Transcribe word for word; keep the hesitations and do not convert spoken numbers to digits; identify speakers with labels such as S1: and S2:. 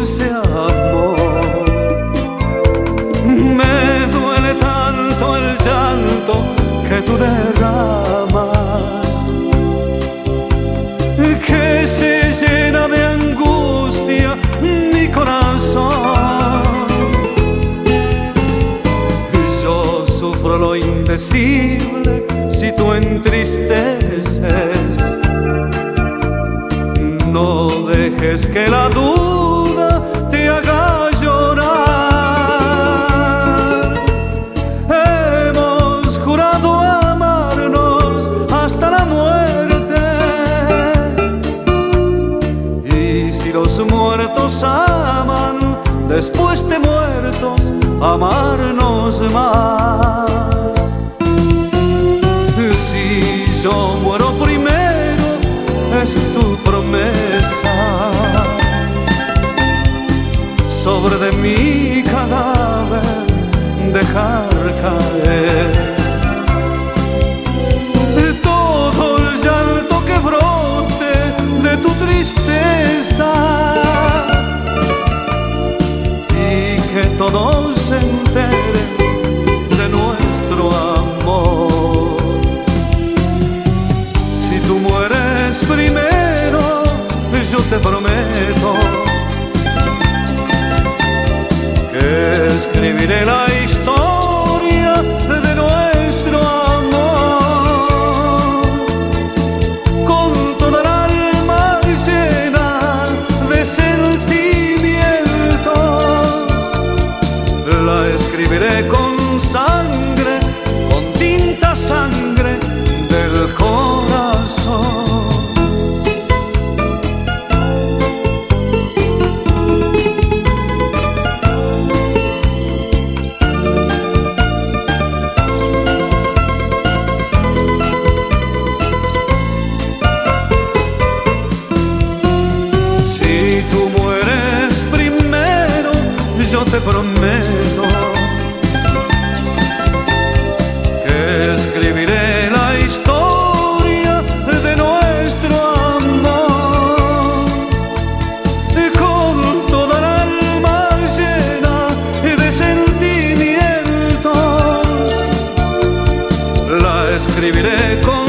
S1: dulce amor. Me duele tanto el llanto que tú derramas, que se llena de angustia mi corazón. Yo sufro lo indecible si tú entristeces. No dejes que la duda te haga llorar. Hemos jurado amarnos hasta la muerte, y si los muertos aman, después de muertos, amarnos más. Si yo muero primero, es tu promesa, sobre de mi cadáver dejar caer todo el llanto que brote de tu tristeza, y que todos se enteren de nuestro amor. Si tú mueres primero, yo te prometo que escribiré la historia de nuestro amor con toda el alma llena de sentimiento. La escribiré con sangre, con tinta sangre del corazón. Yo te prometo que escribiré la historia de nuestro amor con toda el alma llena de sentimientos. La escribiré con